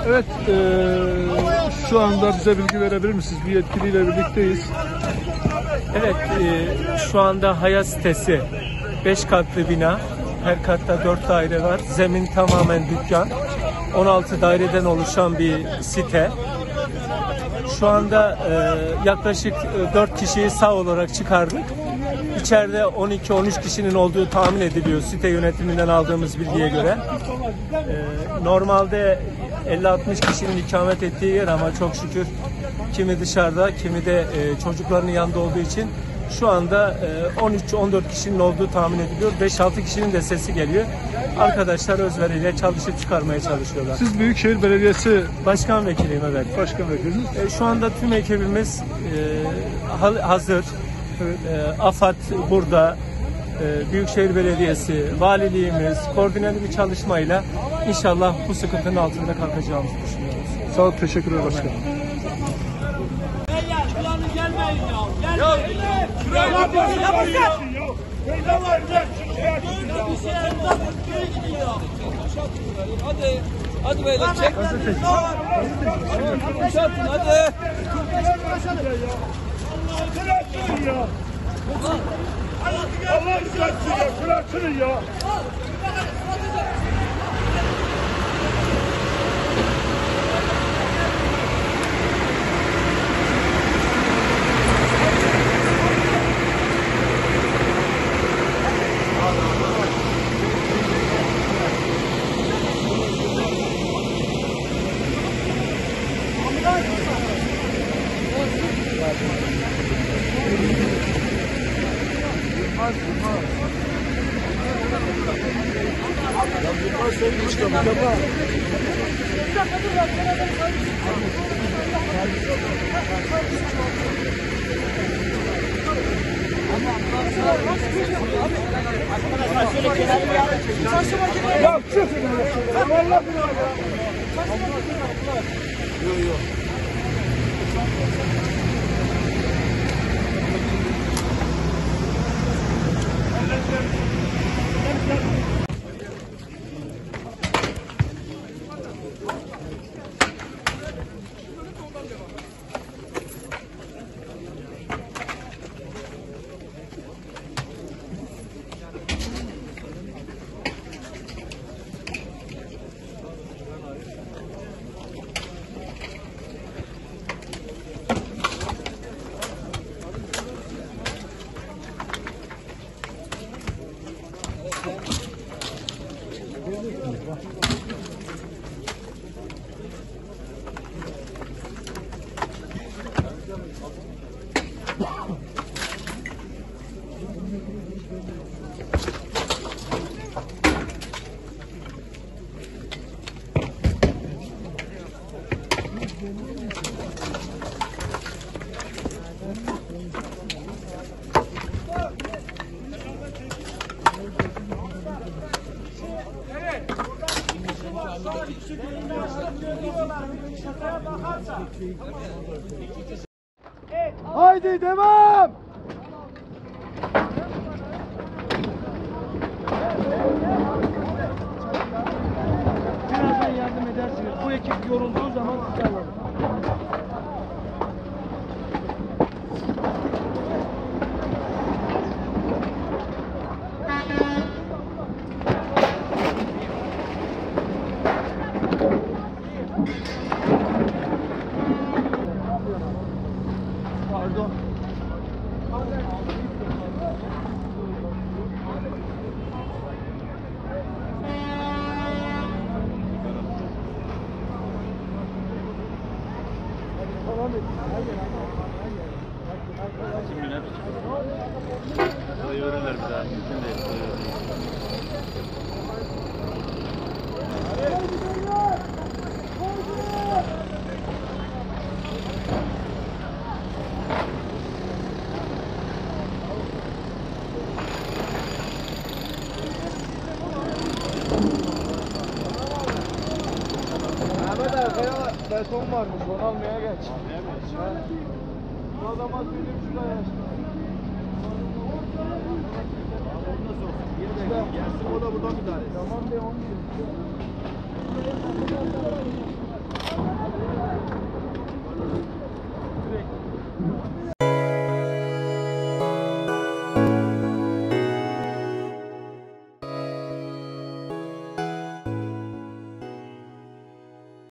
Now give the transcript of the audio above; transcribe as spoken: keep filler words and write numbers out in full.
Evet, e, şu anda bize bilgi verebilir misiniz? Bir yetkiliyle birlikteyiz. Evet, e, şu anda Hayat sitesi beş katlı bina. Her katta dört daire var. Zemin tamamen dükkan. on altı daireden oluşan bir site. Şu anda e, yaklaşık e, dört kişiyi sağ olarak çıkardık. İçeride on iki on üç kişinin olduğu tahmin ediliyor site yönetiminden aldığımız bilgiye göre. E, normalde elli altmış kişinin ikamet ettiği yer ama çok şükür kimi dışarıda, kimi de e, çocuklarının yanında olduğu için şu anda e, on üç on dört kişinin olduğu tahmin ediliyor. beş altı kişinin de sesi geliyor. Arkadaşlar özveriyle çalışıp çıkarmaya çalışıyorlar. Siz Büyükşehir Belediyesi Başkan vekiliyim, evet. Başkan Vekilisiniz. E, şu anda tüm ekibimiz e, hazır. Evet. E, AFAD burada, e, Büyükşehir Belediyesi, valiliğimiz koordineli bir çalışmayla inşallah bu sıkıntının altında kalkacağımızı düşünüyoruz. Sağ olun, teşekkürler başkanım. Beyler şuranı gelmeyin ya. Gelmeyin. Şuraya yapın. Yapın. Ne var lan? Böyle bir şey olmaz. Köye gidiyor. Hadi. Hadi beyler çek. Boşaltın hadi. Bırakın ya. Allah bırakın ya. Bırakın ya. Ya çıkın. Vallahi yok yok. Haydi devam. Birazdan yardım edersiniz. Bu ekip yorulduğu zaman size alın. Pardon. Yorulurlar bir daha. Ahmet arkaya beton varmış, onu almaya geç. Bu adama söyleyeyim şuraya. Gelsin o da buradan müdahale. Tamam de on.